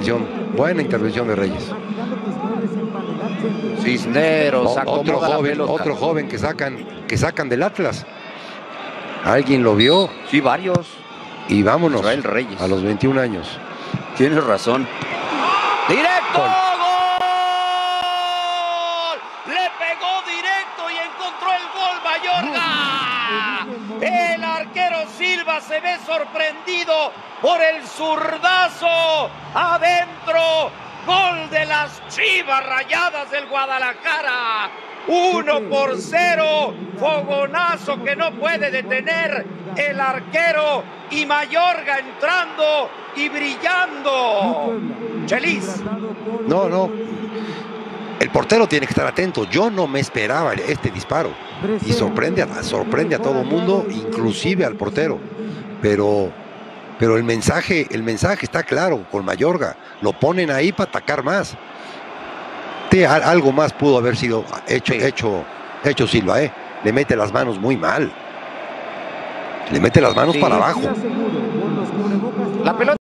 buena intervención de Reyes. Cisneros, otro joven que sacan del Atlas. ¿Alguien lo vio? Sí, varios. Y vámonos. Israel Reyes. A los 21 años. Tienes razón. ¡Directo! ¡Gol! ¡Le pegó directo y encontró el gol Mayorga! El arquero Silva se ve sorprendido por el zurdazo. ¡Adentro! ¡Gol de las Chivas Rayadas del Guadalajara! 1-0, fogonazo que no puede detener el arquero y Mayorga entrando y brillando. Chelis. No. El portero tiene que estar atento. Yo no me esperaba este disparo. Y sorprende a todo el mundo, inclusive al portero. Pero el mensaje está claro con Mayorga. Lo ponen ahí para atacar más. Algo más pudo haber sido hecho Silva, le mete las manos muy mal. Le mete las manos para abajo. La pelota